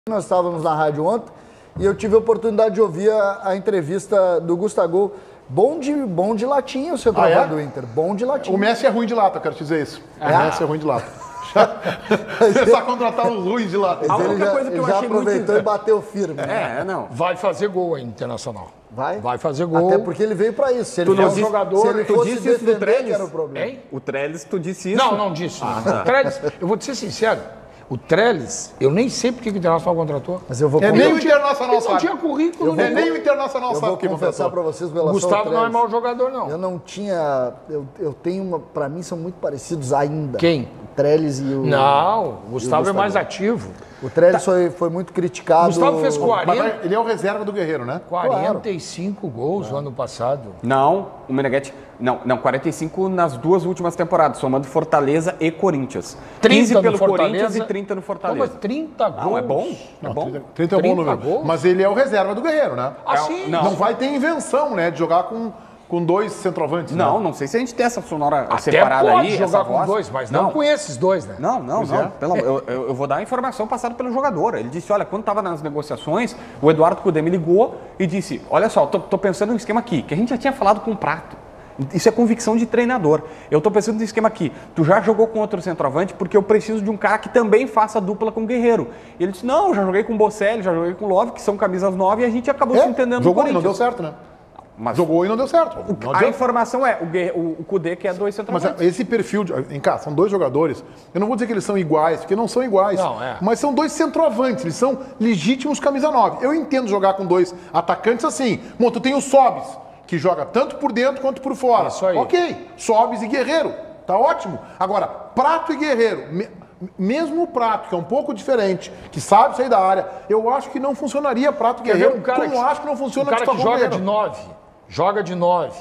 Nós estávamos na rádio ontem e eu tive a oportunidade de ouvir a entrevista do Gustavo. Bom de latinha o centroavante do Inter. Bom de latinha. O Messi é ruim de lata, eu quero te dizer isso. O Messi é ruim de lata. Você só contratar os ruins de lata. A única coisa que eu achei aproveitou e bateu firme. Não. Vai fazer gol aí, Internacional. Vai fazer gol. Até porque ele veio pra isso. Se ele Tu não fosse disse- jogador, se ele tu fosse disse isso do defender, Trellis? que era o problema. Hein? O Trellis, tu disse isso? Não disse. O Trellis, eu vou te ser sincero, o Trellis, eu nem sei porque que o Internacional contratou. Mas eu vou É nem o Internacional Ele não sabe. tinha currículo. É nem o Internacional eu sabe vou o que confessar pra vocês com O relação Gustavo ao não é Trellis. mau jogador, não. Eu não tinha... Eu tenho uma... Pra mim são muito parecidos ainda. Quem? O Trellis e o... Não, o Gustavo é Gustavo. mais ativo. O Trellis foi muito criticado. O Gustavo fez Mas ele é o reserva do Guerreiro, né? 45 gols no ano passado. Não, o Meneghetti... Não, 45 nas duas últimas temporadas, somando Fortaleza e Corinthians. 15 no pelo Fortaleza. Corinthians e 30 no Fortaleza. Toma 30 gols. Não, é bom. É Não, bom. 30 é um bom 30 número. gols? Mas ele é o reserva do Guerreiro, né? Assim, Não vai ter invenção, né? De jogar com dois centroavantes. Não, né? não sei se a gente tem essa sonora até separada pode aí. jogar essa com voz. dois, mas não com esses dois, né? Não. Eu vou dar a informação passada pelo jogador. Ele disse, olha, quando estava nas negociações, o Eduardo Cudê me ligou e disse, olha só, tô pensando num esquema aqui, que a gente já tinha falado com o Prato. Isso é convicção de treinador. Eu tô pensando num esquema aqui. Tu já jogou com outro centroavante porque eu preciso de um cara que também faça dupla com o Guerreiro. E ele disse, não, eu já joguei com o Bocelli, já joguei com o Love, que são camisas 9 e a gente acabou se entendendo Jogou no e não deu Corinthians. certo, né? Mas Jogou e não deu certo. Não a adianta. informação é, o Cudê quer dois Mas centroavantes. esse perfil, em casa, são dois jogadores. Eu não vou dizer que eles são iguais, porque não são iguais. Não, é. Mas são dois centroavantes, eles são legítimos camisa 9. Eu entendo jogar com dois atacantes assim. Bom, tu tem o Sobis, que joga tanto por dentro quanto por fora. Isso aí. Ok, Sobis e Guerreiro, tá ótimo. Agora, Prato e Guerreiro, mesmo o Prato, que é um pouco diferente, que sabe sair da área, eu acho que não funcionaria Prato e Guerreiro. Como acho que não funciona um cara que Gustavo joga de Guerreiro. 9, joga de 9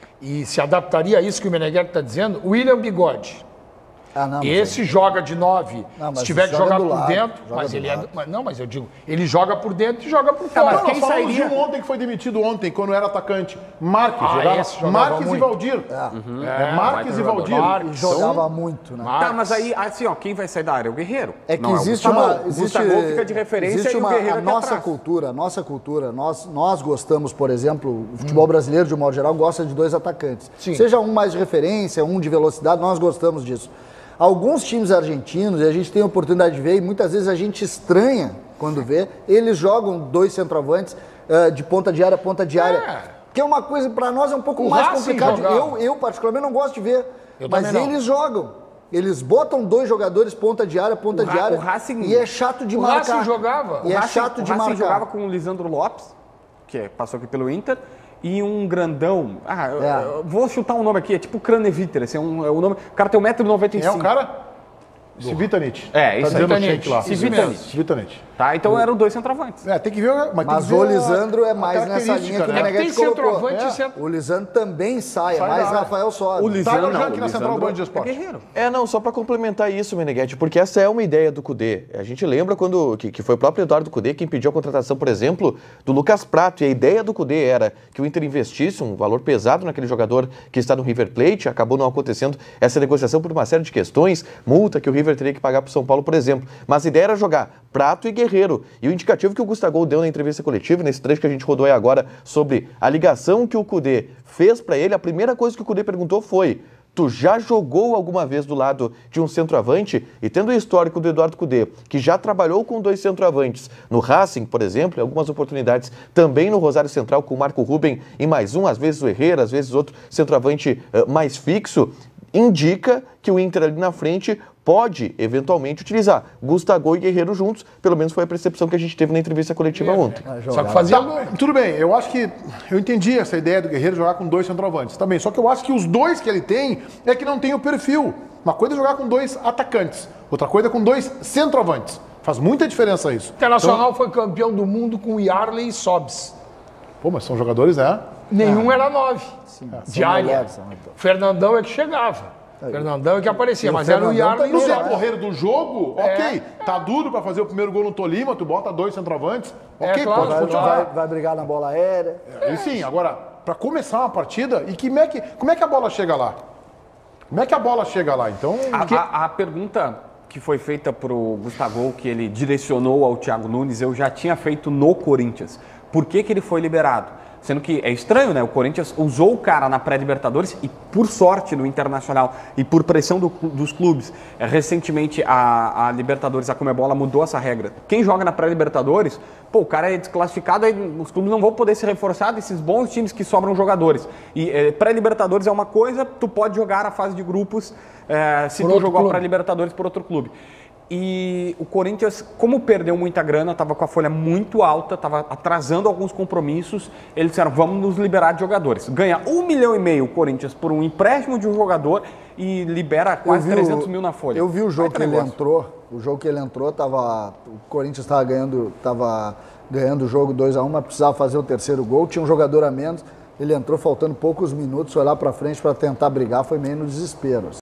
e se adaptaria a isso que o Meneghetti está dizendo, William Bigode. Ah, não, mas Esse joga de 9, Não, mas se tiver que joga jogar do por lado, dentro, joga mas do ele lado. mas eu digo, ele joga por dentro e joga por fora. Mas quem quem falamos sairia? de um ontem que foi demitido ontem, quando era atacante? Marques, esse jogava Marques e muito. Valdir. Marques e Valdir. E jogava muito, né? Tá, mas aí, assim, ó, quem vai sair da área? O Guerreiro. É que Não, existe o Gustavo. uma. O Gustavo fica de referência existe e o Guerreiro a aqui nossa atrás. cultura, nós gostamos, por exemplo, o futebol brasileiro, de um modo geral, gosta de dois atacantes. Sim. Seja um mais de referência, um de velocidade, nós gostamos disso. Alguns times argentinos, e a gente tem a oportunidade de ver, e muitas vezes a gente estranha quando vê, eles jogam dois centroavantes de ponta de área a ponta de área. Que é uma coisa, para nós, é um pouco O mais Racing complicado. jogava. Eu, particularmente, não gosto de ver. Eu Mas também não. eles jogam. Eles botam dois jogadores ponta de área, ponta de área. o Racing- E é chato de O marcar. Racing jogava. E é Racing- chato de o Racing marcar. jogava com o Lisandro Lopes, que passou aqui pelo Inter, e um grandão. Eu vou chutar um nome aqui, é tipo Craneviter, esse é o nome. O cara tem 1,95 m. Quem é o cara? Civitanit. É, isso aí. Tá dizendo o shake lá. Civitanit. Civitanit. Tá, então eram dois centroavantes. Tem que ver. Mas, tem Mas que o ver Lisandro é a mais nessa linha que o característica, né? Meneghetti Tem colocou. centroavante e centro... O Lisandro também sai, Sai mais da área. Rafael Soares. O Lisandro Tyler não, Jank o na Central Lisandro Band de Esporte. é guerreiro. Não, só para complementar isso, Meneghetti, porque essa é uma ideia do Cudê. A gente lembra quando que foi o próprio Eduardo Cudê quem pediu a contratação, por exemplo, do Lucas Prato, e a ideia do Cudê era que o Inter investisse um valor pesado naquele jogador que está no River Plate, acabou não acontecendo essa negociação por uma série de questões, multa que o River teria que pagar para o São Paulo, por exemplo. Mas a ideia era jogar Prato e Guerreiro. E o indicativo que o Gustavo deu na entrevista coletiva, nesse trecho que a gente rodou aí agora, sobre a ligação que o Cudê fez para ele, a primeira coisa que o Cudê perguntou foi: tu já jogou alguma vez do lado de um centroavante? E tendo o histórico do Eduardo Cudê, que já trabalhou com dois centroavantes no Racing, por exemplo, em algumas oportunidades também no Rosário Central com o Marco Ruben e mais um, às vezes o Herrera, às vezes outro centroavante mais fixo, indica que o Inter ali na frente pode, eventualmente, utilizar Gustavo e Guerreiro juntos, pelo menos foi a percepção que a gente teve na entrevista coletiva ontem. Só que fazia... Tudo bem, eu acho que eu entendi essa ideia do Guerreiro jogar com dois centroavantes também, só que eu acho que os dois que ele tem é que não tem o perfil. Uma coisa é jogar com dois atacantes, outra coisa é com dois centroavantes. Faz muita diferença isso. O Internacional foi campeão do mundo com Yarley e Sobs. Pô, mas são jogadores, Nenhum era 9 de são área. melhores, são- Fernandão é que chegava. Fernandão é que aparecia, E o mas era o Fernandão Yarley e No também, Sobs. decorrer do jogo, ok, tá duro pra fazer o primeiro gol no Tolima, tu bota dois centroavantes, ok, claro, pode Vai, funcionar. vai brigar na bola aérea. E sim, agora, pra começar uma partida, e como é que a bola chega lá? Como é que a bola chega lá? Então, A pergunta que foi feita pro Gustavo, que ele direcionou ao Thiago Nunes, eu já tinha feito no Corinthians. Por que ele foi liberado? Sendo que é estranho, né? O Corinthians usou o cara na pré-Libertadores e, por sorte, no Internacional e por pressão dos clubes, recentemente a Libertadores, a Conmebol, mudou essa regra. Quem joga na pré-Libertadores, pô, o cara é desclassificado, aí os clubes não vão poder se reforçar desses bons times que sobram jogadores. E pré-Libertadores é uma coisa, tu pode jogar a fase de grupos se tu jogou a pré-Libertadores por outro clube. E o Corinthians, como perdeu muita grana, estava com a folha muito alta, estava atrasando alguns compromissos, eles disseram, vamos nos liberar de jogadores. Ganha 1,5 milhão o Corinthians por um empréstimo de um jogador e libera quase 300 mil na folha. Eu vi o jogo que ele entrou, o Corinthians estava ganhando o jogo 2-1, mas precisava fazer o terceiro gol, tinha um jogador a menos, ele entrou faltando poucos minutos, foi lá para frente para tentar brigar, foi meio no desespero.